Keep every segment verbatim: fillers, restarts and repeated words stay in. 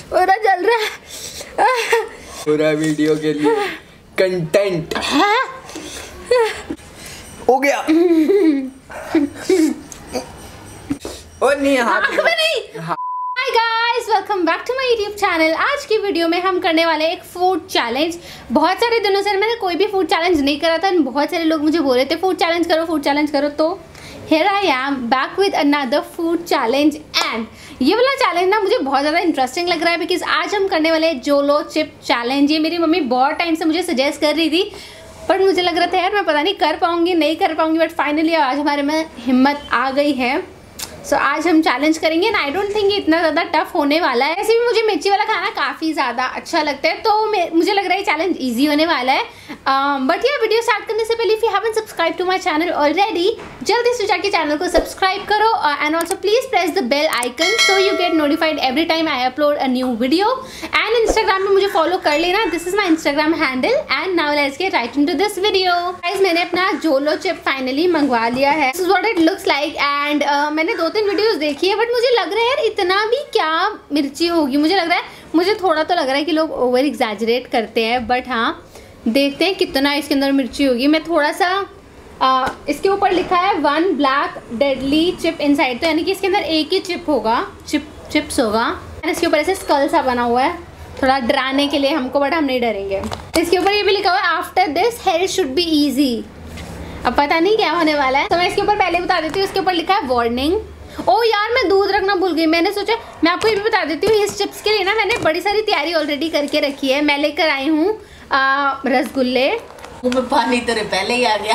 पूरा जल रहा है पूरा वीडियो के लिए कंटेंट हो गया। और नहीं हाथ में नहीं। Hi guys, welcome back to my YouTube channel. आज की वीडियो में हम करने वाले एक फूड चैलेंज। बहुत सारे दिनों से मैंने कोई भी फूड चैलेंज नहीं करा था। बहुत सारे लोग मुझे बोल रहे थे फूड चैलेंज करो फूड चैलेंज करो, तो here I am back with another food challenge. And ये वाला चैलेंज ना मुझे बहुत ज़्यादा इंटरेस्टिंग लग रहा है बिकॉज आज हम करने वाले जोलो चिप चैलेंज। ये मेरी मम्मी बहुत टाइम से मुझे सजेस्ट कर रही थी, बट मुझे लग रहा था यार मैं पता नहीं कर पाऊंगी नहीं कर पाऊंगी, बट फाइनली आज हमारे में हिम्मत आ गई है। सो so, आज हम चैलेंज करेंगे एंड आई डोंट थिंक इतना ज़्यादा टफ होने वाला है। ऐसे भी मुझे मिर्ची वाला खाना काफ़ी ज़्यादा अच्छा लगता है, तो मुझे लग रहा है चैलेंज इजी होने वाला है। बट ये वीडियो स्टार्ट करने से पहले if you haven't subscribe to my channel already, जल्दी से जाके चैनल को सब्सक्राइब करो and also please press the bell icon so you get notified every time I upload a new video. And Instagram में मुझे फॉलो कर लेना, this is my Instagram handle. And now let's get right into this video. Guys, मैंने अपना Jolo chip finally मंगवा लिया है। This is what it looks like. And मैंने दो तीन वीडियोस देखी है, बट मुझे लग रहा है यार इतना भी क्या मिर्ची होगी। मुझे लग रहा है मुझे थोड़ा तो लग रहा है कि लोग ओवर एग्जैजरेट करते हैं, बट हाँ देखते हैं कितना इसके अंदर मिर्ची होगी। मैं थोड़ा सा आ, इसके ऊपर लिखा है one black deadly chip inside, तो यानी कि इसके अंदर एक ही चिप होगा, चिप चिप्स होगा। एंड इसके ऊपर ऐसे स्कल सा बना हुआ है थोड़ा डराने के लिए हमको, बट हम नहीं डरेंगे। इसके ऊपर ये भी लिखा हुआ है after this health should be easy. अब पता नहीं क्या होने वाला है, तो मैं इसके ऊपर पहले बता देती हूँ। इसके ऊपर लिखा है वार्निंग। ओ यार मैं दूध रखना भूल गई। मैंने सोचा मैं आपको ये भी बता देती हूँ, इस चिप्स के लिए ना मैंने बड़ी सारी तैयारी ऑलरेडी करके रखी है। मैं लेकर आई हूँ रसगुल्ले। मुंह में पानी तेरे पहले ही आ गया।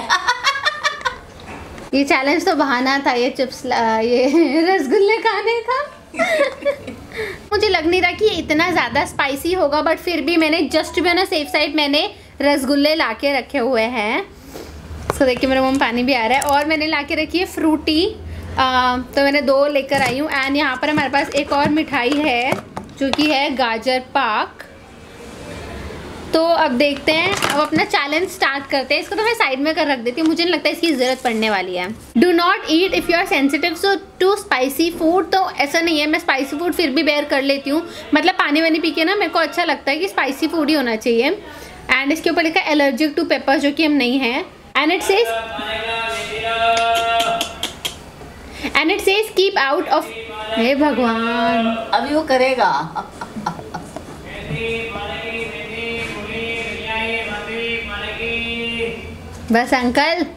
ये चैलेंज तो बहाना था, ये चिप्स ये रसगुल्ले खाने का। मुझे लग नहीं रहा कि ये इतना ज़्यादा स्पाइसी होगा, बट फिर भी मैंने जस्ट भी ना सेफ साइड मैंने रसगुल्ले ला के रखे हुए हैं। सो देखिए मेरे मुँह में पानी भी आ रहा है। और मैंने ला के रखी है फ्रूटी, आ, तो मैंने दो लेकर आई हूँ। एंड यहाँ पर हमारे पास एक और मिठाई है जो कि है गाजर पाक। तो अब देखते हैं, अब अपना चैलेंज स्टार्ट करते हैं। इसको तो मैं साइड में कर रख देती हूँ, मुझे नहीं लगता इसकी ज़रूरत पड़ने वाली है। Do not eat if you are sensitive so to spicy food. तो ऐसा नहीं है, मैं स्पाइसी फूड फिर भी बेयर कर लेती हूँ। मतलब पानी वानी पी के ना मेरे को अच्छा लगता है कि स्पाइसी फूड ही होना चाहिए। एंड इसके ऊपर लिखा है एलर्जिक टू पेपर, जो कि हम नहीं हैं। And it says and it says keep out of. हे भगवान, अभी वो करेगा। बस अंकल,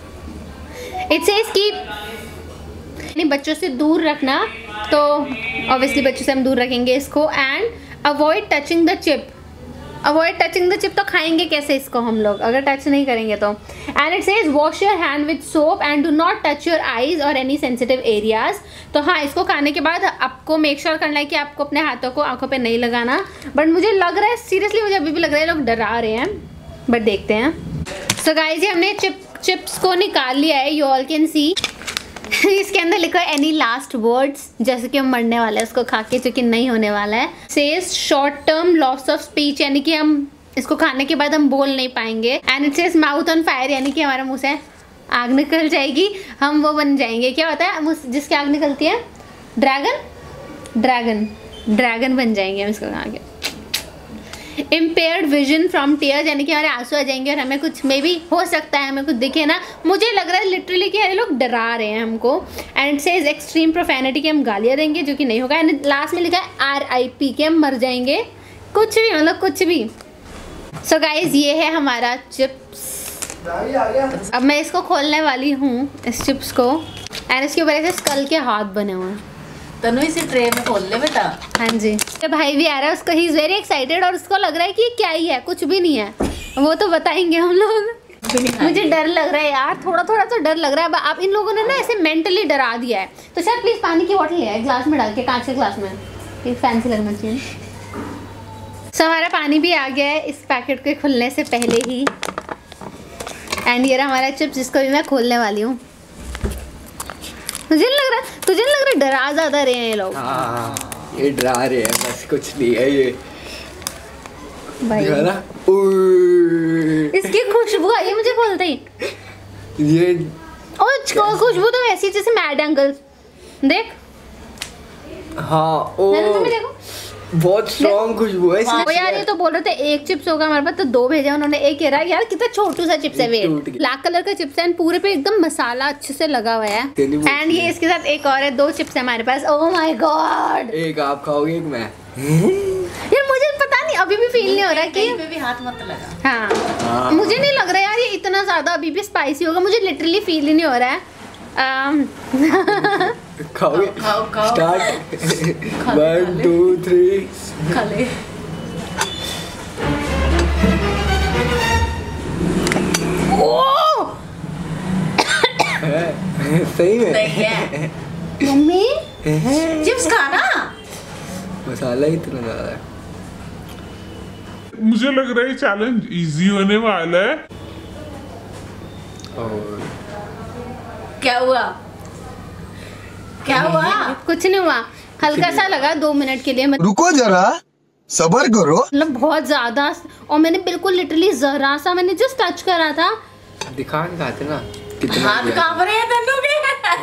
इट सेज कीप। नहीं, बच्चों से दूर रखना, तो ऑब्वियसली बच्चों से हम दूर रखेंगे इसको। And avoid touching the chip. Avoid touching the chip तो खाएंगे कैसे इसको हम लोग अगर टच नहीं करेंगे तो। And it says wash your hand with soap and do not touch your eyes और एनी सेंसिटिव एरियाज। तो हाँ, इसको खाने के बाद आपको मेक श्योर करना है कि आपको अपने हाथों को आंखों पे नहीं लगाना। बट मुझे लग रहा है सीरियसली, मुझे अभी भी लग रहा है लोग डरा रहे हैं, बट देखते हैं। सो गाइस, ये हमने चिप चिप्स को निकाल लिया है, यू ऑल कैन सी। इसके अंदर लिखा है एनी लास्ट वर्ड्स, जैसे कि हम मरने वाले हैं उसको खा के, जो कि नहीं होने वाला है। Says short term loss of speech, यानी कि हम इसको खाने के बाद हम बोल नहीं पाएंगे। And it says mouth on fire, यानी कि हमारा मुंह से आग निकल जाएगी, हम वो बन जाएंगे। क्या होता है जिसकी आग निकलती है? ड्रैगन ड्रैगन ड्रैगन बन जाएंगे हम इसको खा के। इम्पेयर्ड विजन फ्रॉम टीयर्स, यानी कि हमारे आंसू आ जाएंगे और हमें कुछ मे बी हो सकता है हमें कुछ दिखे ना। मुझे लग रहा है लिटरली कि ये लोग डरा रहे हैं हमको। And it says extreme profanity, कि हम गालियाँ देंगे, जो कि नहीं होगा। एंड लास्ट में लिखा है आर आई पी, कि हम मर जाएंगे, कुछ भी मतलब कुछ भी। सो गाइज, ये है हमारा चिप्स। अब मैं इसको खोलने वाली हूँ, इस चिप्स को। एंड इसके ऊपर ऐसे स्कल के हाथ बने हुए हैं। तनु इसे ट्रे में खोल ले बेटा। हाँ जी, जब भाई भी आ रहा है उसको, ही इज वेरी एक्साइटेड, और उसको लग रहा है कि ये क्या ही है, कुछ भी नहीं है, वो तो बताएंगे हम लोग। मुझे डर लग रहा है यार, थोड़ा थोड़ा तो डर लग रहा है। आप इन लोगों ने ना ऐसे मेंटली डरा दिया है। तो सर प्लीज पानी की बोतल ले आए, ग्लास में डाल के, कांच के ग्लास में, एक फैंसी लगना चाहिए। सो हमारा पानी भी आ गया है इस पैकेट के खुलने से पहले ही। एंड ये रहा हमारा चिप्स, जिसको भी मैं खोलने वाली हूँ। मुझे लग रहा है, तुझे लग रहा है डरा ज्यादा रहे हैं ये लोग। हाँ, ये डरा रहे हैं, बस कुछ नहीं है ये भाई। इसकी खुशबू आई है मुझे खोलते ही। ये और खुशबू तो वैसी जैसे मैड अंकल, देख। हाँ, ओ तुम्हें देखो, बहुत स्ट्रॉन्ग खुशबू है वो यार ये तो बोल रहे थे एक चिप्स होगा हमारे पास, तो दो भेजा उन्होंने, एक कह रहा है यार कितना छोटू सा चिप्स है वे, ब्लैक कलर का चिप्स है, पूरे पे एकदम मसाला अच्छे से लगा हुआ है। एंड ये इसके साथ एक और है, दो चिप्स है हमारे पास। ओह माय गॉड, एक आप खाओगे एक मैं। यार मुझे पता नहीं, अभी भी फील नहीं हो रहा कि कहीं पे भी हाथ मत लगा। हाँ, हाँ। मुझे नहीं लग रहा यार ये इतना ज्यादा अभी भी स्पाइसी होगा, मुझे लिटरली फील ही नहीं हो रहा है। um, खाओगे? खाओ खाओ स्टार्ट। One two three. खा ले। ओह सही में? नहीं है मम्मी चिप्स खाना। मसाला ही इतना ज्यादा है। मुझे लग रहा है चैलेंज इजी होने वाला है। और क्या हुआ क्या हुआ? कुछ नहीं हुआ, हल्का सा लगा दो मिनट के लिए, मतलब रुको जरा सबर करो। बहुत ज्यादा, और मैंने बिल्कुल लिटरली जरा सा मैंने जस्ट टच करा था। दिखा के खाते ना कितना हाथ दिया। कांप रहे हैं तन्नू के।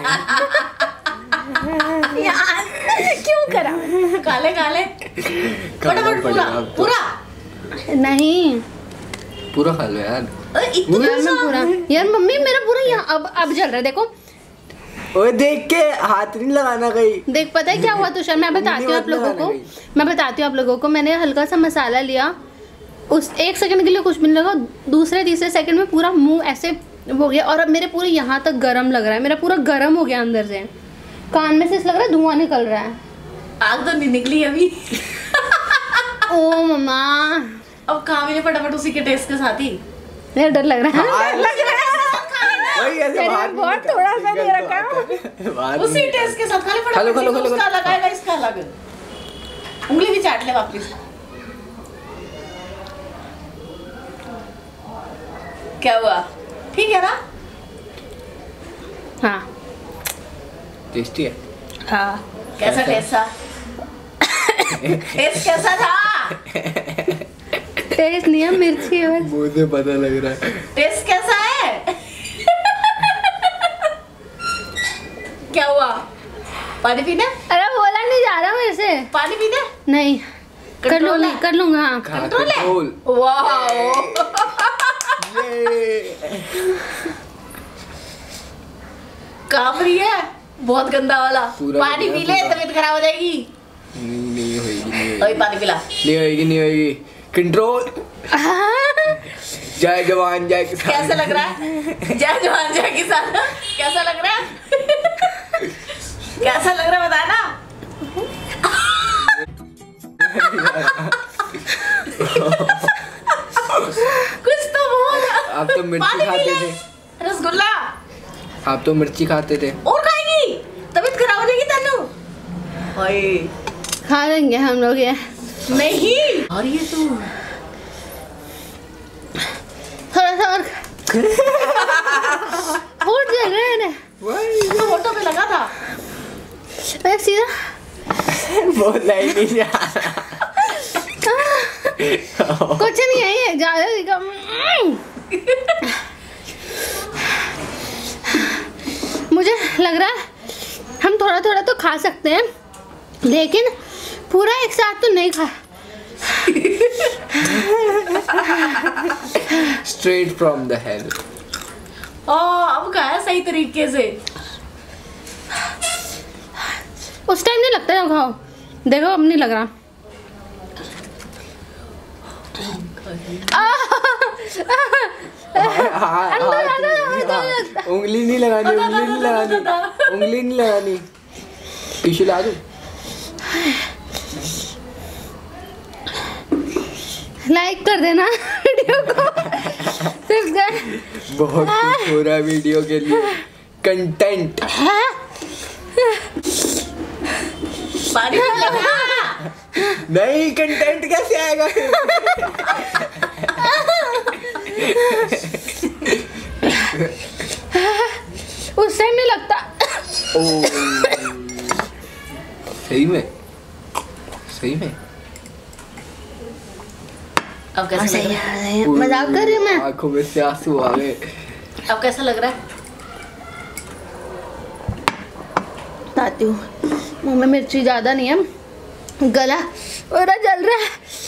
यार क्यों करा? काले काले खाना फटाफट पूरा पड़ेगा अब तो। पूरा नहीं पूरा खा लो यार। अरे इतना यार मैं पूरा, यार मम्मी मेरा पूरा यहाँ अब अब जल रहा है, देखो ओए देख के हाथ नहीं लगाना कहीं। देख, पता है क्या हुआ तुषार, मैं बताती हूँ आप लोगों को, मैं बताती हूँ आप लोगों को। मैंने हल्का सा मसाला लिया, उस एक सेकंड के लिए कुछ भी नहीं लगा, दूसरे तीसरे सेकंड में पूरा मुंह ऐसे हो गया, और अब मेरे पूरे यहाँ तक गरम लग रहा है, मेरा पूरा गरम हो गया अंदर से, कान में से लग रहा है धुआं निकल रहा है। आग तो नहीं निकली अभी। ओ मम्मा, अब खा भी ले फटाफट उसी के टेस्ट के साथ ही। मेरा डर लग रहा है, डर लग रहा है। वही ऐसे मैंने बाहर बहुत नहीं थोड़ा सा निकल- दे रखा निकल तो बाहर उसी नहीं टेस्ट के साथ खा ले खा लो, खा लो, खा लो, फटाफट। उसका खा लो। अलग आएगा, इसका अलग। उंगली भी चाट ले वापस। क्या हुआ? ठीक है ना? हाँ टेस्टी है। हाँ, कैसा टेस्ट था? टेस्ट कैसा था? टेस्ट नहीं है, मिर्ची है बस। मुंह से पता लग रहा है। टेस्ट कैसा है? क्या हुआ? पानी पीना? अरे बोला नहीं जा रहा मेरे से। पानी पीना? नहीं, कर कंट्रोल लूंगी है? कर लूंगा हाँ। खा कंट्रोल है? कंट्रोल। वाह ये कांप रही है बहुत गंदा वाला। पूरा पानी पूरा पी ले, पूरा। तबीयत खराब हो जाएगी। नहीं नहीं होएगी नहीं अभी होएगी पानी पिला। नहीं होएगी नहीं होएगी। कंट्रोल। जय जवान जय किसान। कैसा लग रहा है? जय जवान जय किसान। कैसा लग रहा है? कैसा लग रहा है बताना। कुछ तो बोल। आप तो मिर्ची पानी पी खाते ले। थे। रसगुल्ला आप तो मिर्ची खाते थे। और खाएगी, तबीयत खराब हो जाएगी तन्नू। हाय खा लेंगे हम लोग ये। नहीं, और ये तो थोड़ा सा और होठ जल रहे हैं ना। तो होठों पे लगा था। मैं सीधा बोला ही नहीं जा रहा। कुछ नहीं है ये ज्यादा दिखा। मुझे लग रहा है हम थोड़ा थोड़ा तो खा सकते हैं, लेकिन पूरा एक साथ तो नहीं खा। Straight from the hell. ओ अब खाया सही तरीके से। उस टाइम नहीं लगता जब खाओ, देखो अब नहीं लग रहा। उंगली नहीं लगानी, उंगली नहीं लगानी, उंगली नहीं लगानी। टिश्यू ला दूं? लाइक कर देना वीडियो को, सब्सक्राइब। बहुत कुछ हो रहा है वीडियो के लिए। कंटेंट। पानी पी लगा। नहीं, कंटेंट कैसे आएगा? उस टाइम नहीं लगता। ओ, सही में सही में अब कैसा लग रहा है? मजाक कर रही हूँ मैं। आंखों में से आंसू आ गए। अब कैसा लग रहा है? बताती हूँ, मुंह में मिर्ची ज़्यादा नहीं है, गला पूरा जल रहा है।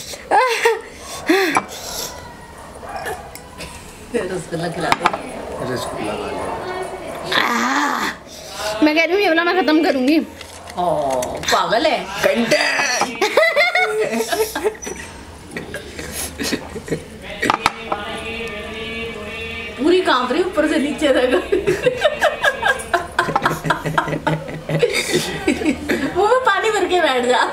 रसगुल्ला खिला दे। रसगुल्ला खा लो। मैं कह रही हूँ ये वाला मैं खत्म करूंगी। ओ पागल है। पूरी कांप रही ऊपर से नीचे तक। वो में पानी भर के बैठ जा।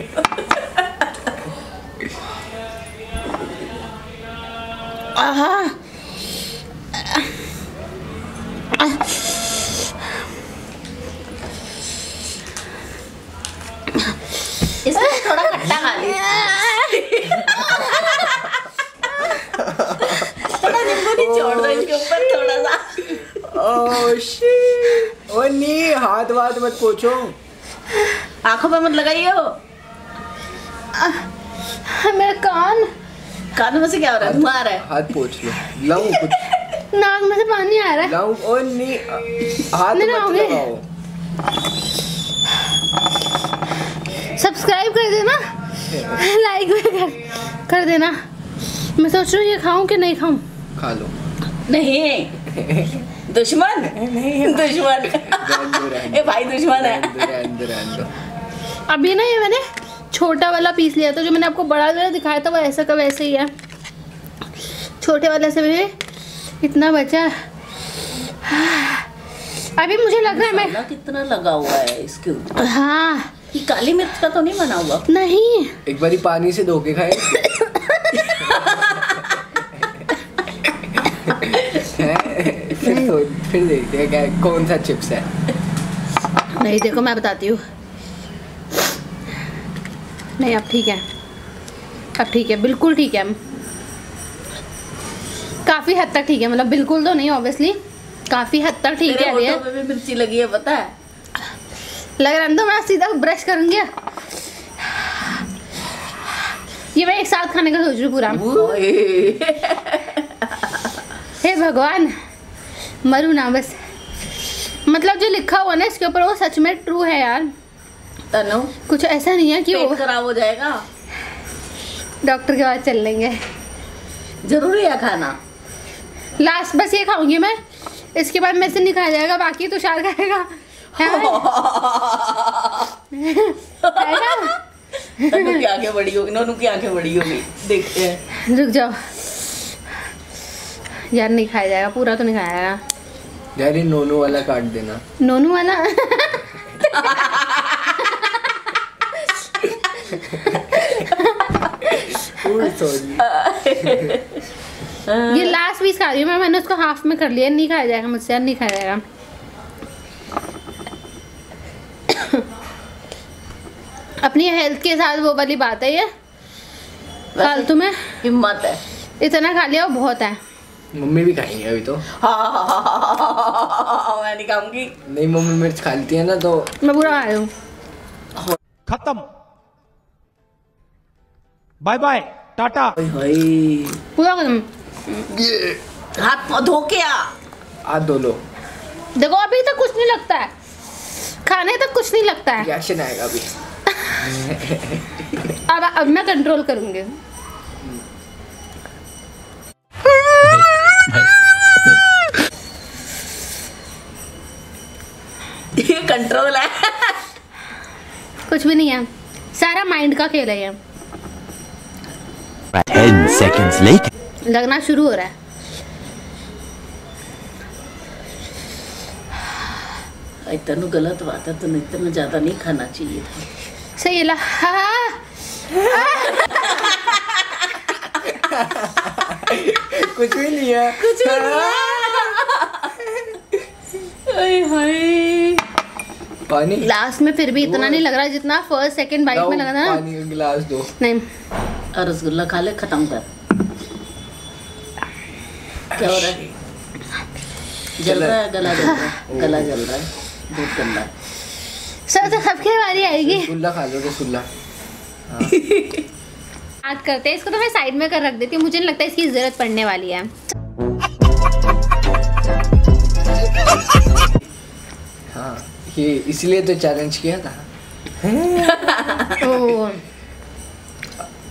आहा इसमें थोड़ा खट्टा खा ली। थोड़ा नींबू निचोड़ दो इसके ऊपर थोड़ा सा। Oh shit. ओ नी हाथ वाथ मत पोछो। आंखों पे मत लगाइए हो। मेरा कान कानों में से क्या हो रहा है? धुआं आ रहा है। हाथ पोछ लो। लाऊं कुछ? नाक में से पानी आ रहा है। लाऊं? ओ नी हाथ नहीं मत लाओगे। लगाओ। सब्सक्राइब कर देना, लाइक भी कर कर देना। मैं सोच रही हूँ ये खाऊं कि नहीं खाऊं। खा लो। नहीं दुश्मन दुश्मन। ए भाई दुश्मन है। अंदर अंदर अंदर। अभी ना ये मैंने छोटा वाला पीस लिया था, जो मैंने आपको बड़ा वाला दिखाया था वो ऐसा का वैसे ही है। छोटे वाले से भी इतना बचा। अभी मुझे लग रहा है मैं कितना लगा हुआ है इसके ऊपर। हाँ ये काली मिर्च का तो नहीं बना हुआ? नहीं। एक बारी पानी से धो के खाए। फिर तो फिर देखते हैं क्या कौन सा चिप्स है। नहीं देखो मैं बताती हूँ। नहीं अब ठीक है, अब ठीक है, बिल्कुल ठीक है, काफी हद तक ठीक है। मतलब बिल्कुल तो नहीं ऑब्वियसली, काफी हद तक ठीक है। ये भी मिर्ची लगी है पता है। लग रहा है तो मैं सीधा ब्रश करूंगी। ये मैं एक साथ खाने का सोच रही हूँ पूरा। हे भगवान मरू ना बस। मतलब जो लिखा हुआ ना इसके ऊपर वो सच में ट्रू है यार। तनु कुछ ऐसा नहीं है कि वो खराब हो जाएगा। डॉक्टर के पास चल लेंगे। जरूरी है खाना। लास्ट बस ये खाऊंगी मैं, इसके बाद मेरे से नहीं खाया जाएगा, बाकी तुषार खाएगा। तनु की आंखें बड़ी होगी, नोनू की आंखें बड़ी होगी। देखते हैं। रुक जाओ यार, नहीं खाया जाएगा पूरा तो नहीं खाया जाएगा यार। ये नोनू वाला काट देना। नोनू वाला। ये लास्ट पीस खा रही हूँ मैं, मैंने उसको हाफ में कर लिया। नहीं खाया जाएगा मुझसे यार, नहीं खाया जाएगा। अपनी हेल्थ के साथ वो वाली बात है ये। फालतू में हिम्मत है। इतना खा लिया वो बहुत है। मम्मी भी खाएंगे अभी तो। मैं नहीं खाऊंगी। नहीं मम्मी मिर्च खा लेती है ना तो। मैं पूरा खा रही हूँ। खत्म। Bye bye tata. पूरा खत्म। हाथ धो के आ। हाथ धो लो। देखो अभी तक कुछ नहीं लगता है, खाने तक कुछ नहीं लगता है। रिएक्शन आएगा अभी। अब अब मैं कंट्रोल करूंगी। ये कंट्रोल है। कुछ भी नहीं है, सारा माइंड का खेल है ये। Ten seconds later. लगना शुरू हो रहा है। इतना गलत बात है, तो इतना ज्यादा नहीं खाना चाहिए था। सही ला। हाँ। कुछ भी नहीं है। कुछ भी नहीं है। पानी लास्ट में फिर भी इतना नहीं लग रहा जितना फर्स्ट सेकंड बाइट में लगा था ना। पानी का गिलास दो। नहीं और रसगुल्ला खा ले, खत्म कर। क्या हो रहा है? जल रहा है, गला जल रहा है, गला जल रहा है, बहुत गंदा है। सर तो सबके बारी आएगी। रसगुल्ला खा लो, रसगुल्ला। बात करते हैं, इसको तो मैं साइड में कर रख देती हूँ, मुझे नहीं लगता इसकी जरूरत पड़ने वाली है। हाँ ये इसलिए तो चैलेंज किया था। ओह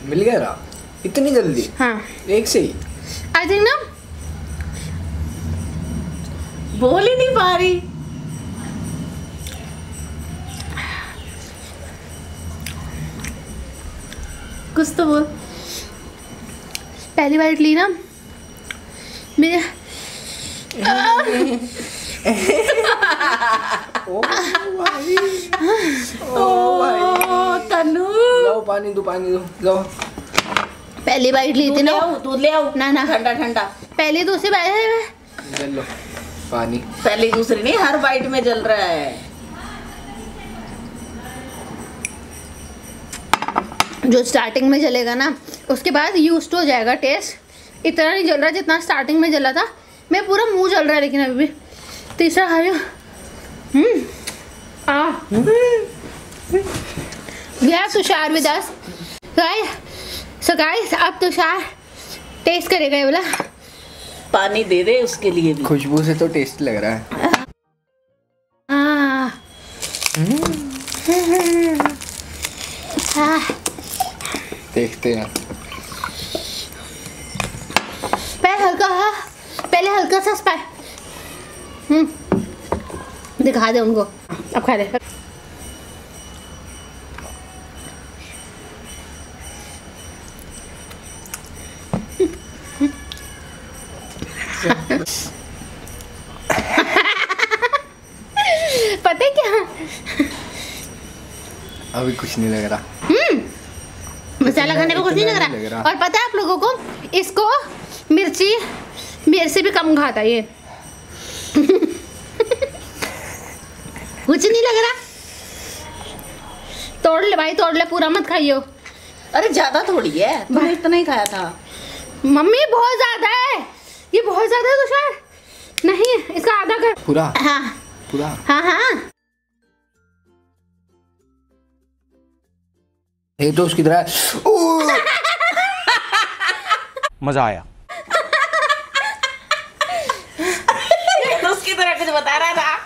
मिल गया रहा इतनी जल्दी? हाँ एक से ही आई थिंक ना। बोल ही नहीं पा रही। कुछ तो बोल। पहली बाइट ली ना मेरे ओ भाई ओ तनु, जाओ पानी दो, पानी दो, जाओ। पहली बाइट ली थी ना। दूध ले आओ। ना ना ठंडा ठंडा। पहली दूसरी बाइट जल लो पानी। पहली दूसरी नहीं, हर बाइट में जल रहा है। जो स्टार्टिंग में जलेगा ना उसके बाद यूज हो जाएगा टेस्ट। इतना नहीं जल रहा जितना स्टार्टिंग में जला था। मैं पूरा मुंह जल रहा है लेकिन अभी भी। तीसरा खा रही हूँ। हम्म आ गया Tushar with us guys. So guys अब तुषार टेस्ट करेगा ये बोला। पानी दे दे उसके लिए भी। खुशबू से तो टेस्ट लग रहा है। आ आ देखते हैं। पहले हल्का है, पहले हल्का सा स्पाइस। हम्म दिखा दे उनको। अब खा दे। पता है क्या, अभी कुछ नहीं लग रहा। हम्म मसाला खाने में कुछ नहीं लग रहा, लग रहा। और पता है आप लोगों को इसको मिर्ची मेरे से भी कम खाता ये। कुछ नहीं लग रहा। तोड़ ले भाई, तोड़ ले, पूरा मत खाइयो। अरे ज्यादा थोड़ी है, तूने इतना ही खाया था। मम्मी बहुत ज्यादा है ये, बहुत ज्यादा है तुषार। नहीं इसका आधा कर। पूरा हाँ पूरा हाँ हाँ ये तो उसकी तरह। मजा आया। तो उसकी तरह कुछ बता रहा था।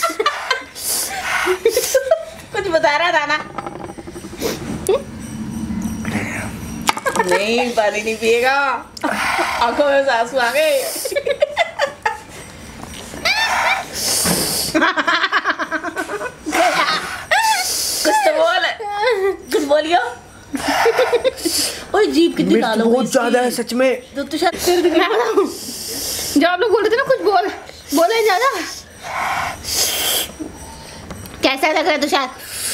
कुछ बता रहा था ना। नहीं पानी नहीं पिएगा, आंखों में आंसू आ गए। कुछ तो बोल, कुछ बोलियो। ओए जीभ कितनी मिर्च लाल हो गई बहुत ज्यादा है इसकी। सच में। तो तुषार फिर भी मैं बताऊं, जो आप लोग बोल रहे थे ना कुछ बोल बोला है ज्यादा। कैसा लग रहा है तुषार?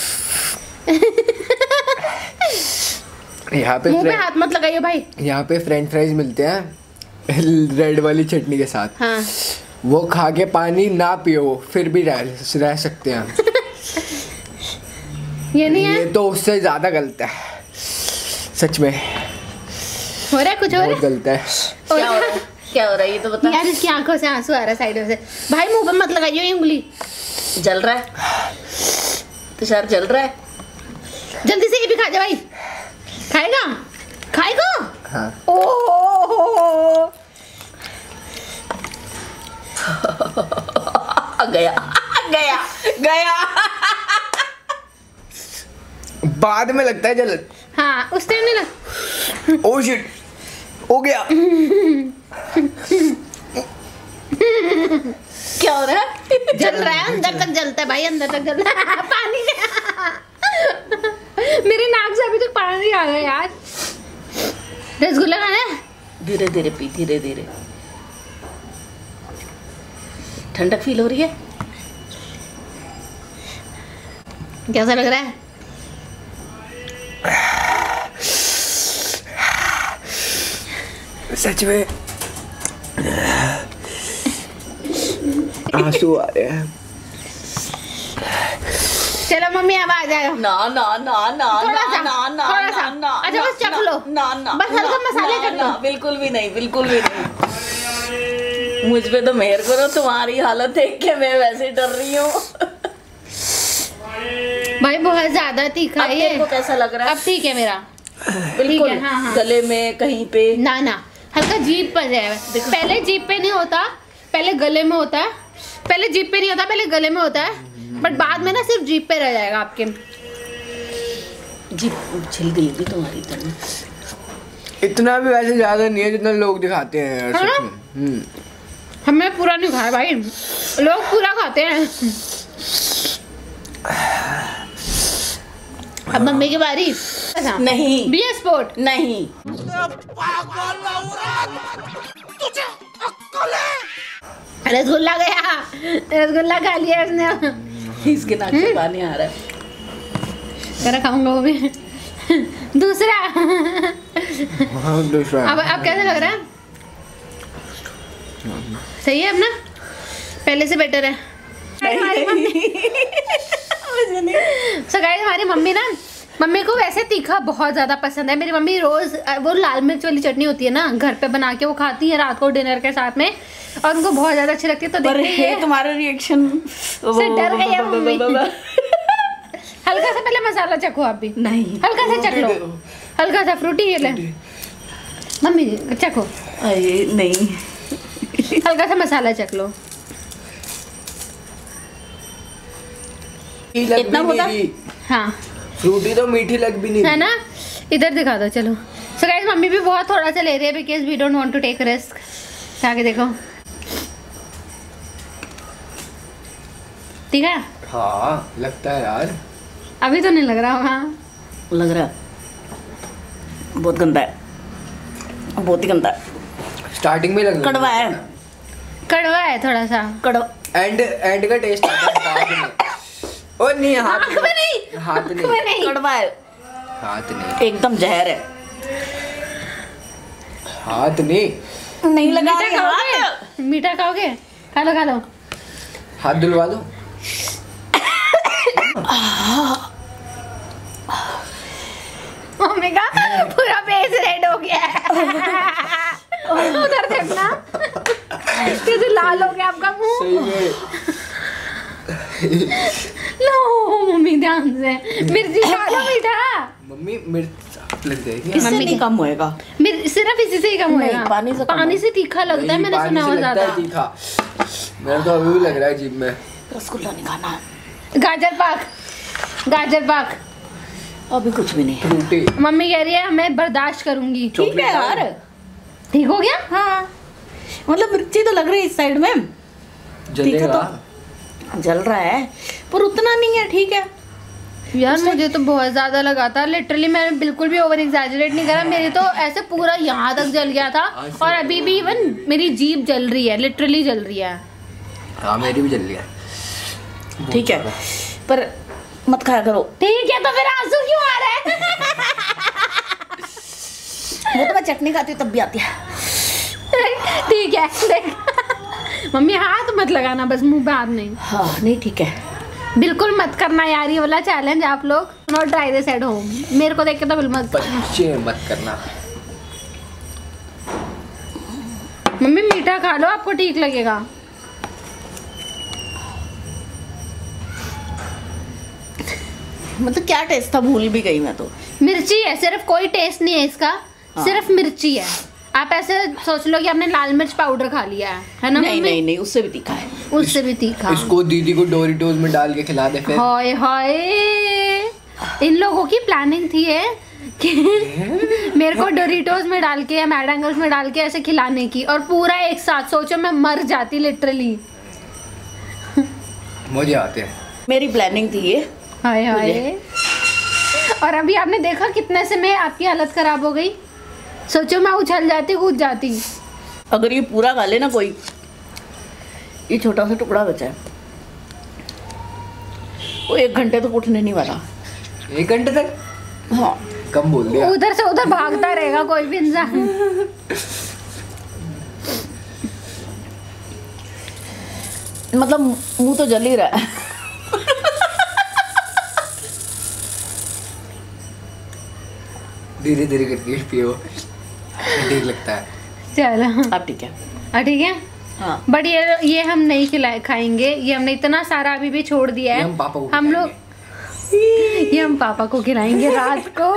यहाँ पे मुंह पे फ्रे- हाथ मत लगाइए भाई। यहाँ पे फ्रेंच फ्राइज मिलते हैं रेड वाली चटनी के साथ। हाँ वो खा के पानी ना पियो फिर भी रह, रह सकते हैं। ये नहीं है, ये तो उससे ज्यादा गलत है सच में। हो रहा है कुछ, हो रहा बहुत है, गलत है। हो क्या हो रहा रहा है? क्या हो रहा है ये तो बता। है। यार इसकी आंखों से आंसू आ रहा है साइडों से। भाई मुंह पे मत लगाइए ये उंगली। जल रहा है तुषार, जल रहा है। जल्दी से ये भी खा जा भाई। खाएगा खाएगा। हाँ ओह गया गया गया। बाद में लगता है जल। हाँ उस टाइम नहीं लग। ओ शिट हो गया। क्या हो रहा है? जल रहा है, अंदर तक जलता है भाई, अंदर तक जल रहा है। पानी मेरे नाक से अभी तक पानी आ गया यार। रसगुल्ला खाना है? धीरे धीरे पी, धीरे धीरे। ठंडक फील हो रही है? कैसा लग रहा है? सच में आंसू आ रहे हैं। चलो मम्मी अब आ जाओ। ना ना ना ना थोड़ा ना सा, ना ना थोड़ा सा। ना ना अच्छा, बस चख ना, लो। ना ना बस हल्का ना, मसाले ना, चख लो। ना, बिल्कुल भी नहीं, बिल्कुल भी नहीं। मुझ पे तो मेहर करो, तुम्हारी हालत देख के मैं वैसे डर रही हूँ। भाई बहुत ज्यादा तीखा अब है ये। तेरे को कैसा लग रहा अब ठीक है मेरा। है? बिल्कुल है, हाँ, हाँ। गले में कहीं पे ना ना हल्का जीभ पर जाए। पहले जीभ पे नहीं होता, पहले गले में होता है। पहले जीभ पे नहीं होता, पहले गले में होता है। बट बाद में ना सिर्फ जीभ पे रह जाएगा आपके। जीभ छिल गई होगी तुम्हारी तरह। इतना भी वैसे ज्यादा नहीं है जितना लोग दिखाते हैं यार सच में। हम्म हमें पूरा नहीं खाया भाई, लोग पूरा खाते हैं। अब मम्मी की बारी। नहीं बी स्पोर्ट नहीं, रसगुल्ला गया, रसगुल्ला खा लिया इसने। इसके नाक से पानी आ रहा है। करा खाऊंगा वो भी। दूसरा। हाँ दूसरा। अब अब कैसा लग रहा है? सही है अब ना, पहले से बेटर है। हमारी मम्मी सो गाइस, हमारी मम्मी ना, मम्मी को वैसे तीखा बहुत ज्यादा पसंद है। मेरी मम्मी रोज वो लाल मिर्च वाली चटनी होती है ना, घर पे बना के वो खाती है रात को डिनर के साथ में, और उनको बहुत ज्यादा अच्छी लगती है। तो देखते ही है तुम्हारा रिएक्शन से डर गई है मम्मी। हल्का सा पहले मसाला चखो आप भी। नहीं, हल्का सा चख लो, हल्का सा फ्रूटी ये ले मम्मी, चखो। अरे नहीं, हल्का सा मसाला चख लो। इतना होता? हाँ फ्रूटी तो मीठी लग भी नहीं है ना। इधर दिखा दो चलो। सो गाइस, मम्मी भी बहुत थोड़ा सा ले रही है because we don't want to take risk. आगे देखो, ठीक है। हाँ लगता है यार, अभी तो नहीं लग रहा होगा। लग रहा है बहुत गंदा है, बहुत ही गंदा है। स्टार्टिंग में लग रहा कड़वा है, कड़वा है थोड़ा सा। कड़वा। एंड एंड का टेस्ट आता है बाद में। ओ नहीं, हाथ आँख में नहीं, हाथ आँख में नहीं, नहीं। कड़वा है, हाथ नहीं, एकदम जहर है। हाथ नहीं, नहीं लगा मीठा रही हाथ। खाओगे? मीठा खाओगे? खा लो खा लो। हाथ धुलवा दो। मम्मी का पूरा फेस रेड हो गया है। उधर देखना, कैसे लाल हो गया आपका मुंह। सही में। लो मम्मी ध्यान से, मिर्ची खा लो मीठा। मम्मी मिर्च लग जाएगी। इससे मम्मी नहीं कम होएगा। मिर्च सिर्फ इसी से ही कम नहीं, होएगा। पानी से कम पानी से तीखा लगता है, मैंने सुना हो ज्यादा। तीखा मेरा तो अभी भी लग रहा है जीभ में। रसगुल्ला नहीं खाना। गाजर पाक, गाजर पाक। अभी कुछ भी नहीं। फ्रूटी। मम्मी कह रही है मैं बर्दाश्त करूंगी। ठीक है यार, ठीक हो गया। हाँ मतलब मिर्ची तो लग रही है इस साइड में, जलेगा तो जल रहा है पर उतना नहीं है। ठीक है यार, मुझे तो बहुत ज्यादा लगा था लिटरली, मैंने बिल्कुल भी ओवर एग्जैजरेट नहीं करा। मेरी तो ऐसे पूरा यहाँ तक जल गया था, और अभी भी इवन मेरी जीभ जल रही है, लिटरली जल रही है। हाँ मेरी भी जल रही है। ठीक है पर मत खाया करो। ठीक है, तो फिर आंसू क्यों आ रहा है? वो तो मैं चटनी खाती हूँ तब भी आती है। ठीक है देख मम्मी, हाथ मत लगाना, बस मुंह पे हाथ नहीं। हाँ नहीं ठीक है, बिल्कुल मत करना यार ये वाला चैलेंज आप लोग। Not try this at home. मेरे को देख के तो बिल्कुल मत करना। बच्चे मत करना। मम्मी मीठा खा लो, आपको ठीक लगेगा। मतलब क्या टेस्ट था भूल भी गई मैं तो। मिर्ची है सिर्फ, कोई टेस्ट नहीं है इसका। हाँ। सिर्फ मिर्ची है। आप ऐसे सोच लो कि आपने लाल मिर्च पाउडर खा लिया है, है ना? नहीं नहीं नहीं, उससे भी तीखा है। उससे भी तीखा। इसको दीदी को डोरिटोज में डाल के खिला दे फिर। हाय हाय, इन लोगों की प्लानिंग थी है कि मेरे को डोरिटोज में डाल के या मैड एंगल्स में डाल के ऐसे खिलाने की, और पूरा एक साथ। सोचो मैं मर जाती लिटरली। मजे आते हैं। मेरी प्लानिंग थी ये। हाय हाय। और अभी आपने देखा कितने से में आपकी हालत खराब हो गई। सोचो मैं उछल जाती, कूद जाती। अगर ये पूरा खा ले ना कोई, ये छोटा सा टुकड़ा बचा है, वो एक घंटे तक उठने नहीं वाला। एक घंटे तक? हाँ कम बोल दिया। उधर से उधर भागता रहेगा कोई भी इंसान। मतलब मुंह तो जल ही रहा है। धीरे धीरे करके पियो, ठीक लगता है। चलो अब ठीक है। हाँ ठीक है। हाँ बट ये ये हम नहीं खिलाए खाएंगे, ये हमने इतना सारा अभी भी छोड़ दिया है। ये हम पापा को हम लोग ये हम पापा को खिलाएंगे रात को।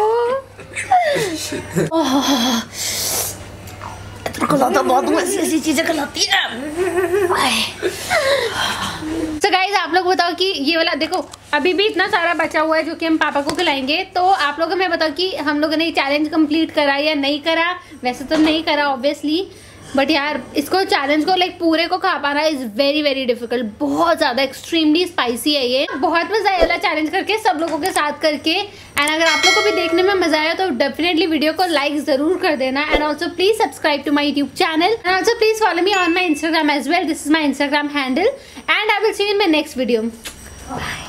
खिलाता बहुत हूँ, ऐसी ऐसी चीजें खिलाती है। तो गाइस आप लोग बताओ कि ये वाला देखो, अभी भी इतना सारा बचा हुआ है जो कि हम पापा को खिलाएंगे। तो आप लोगों में बताओ कि हम लोगों ने ये चैलेंज कंप्लीट करा या नहीं करा। वैसे तो नहीं करा ऑब्वियसली, बट यार इसको चैलेंज को लाइक पूरे को खा पाना इज वेरी वेरी डिफिकल्ट। बहुत ज़्यादा एक्सट्रीमली स्पाइसी है ये। बहुत मजा आया चैलेंज करके, सब लोगों के साथ करके। एंड अगर आप लोग को भी देखने में मजा आया तो डेफिनेटली वीडियो को लाइक जरूर कर देना। And also please subscribe to my YouTube channel and also please follow me on my Instagram as well. This is my Instagram handle and I will see you in my next video. Bye.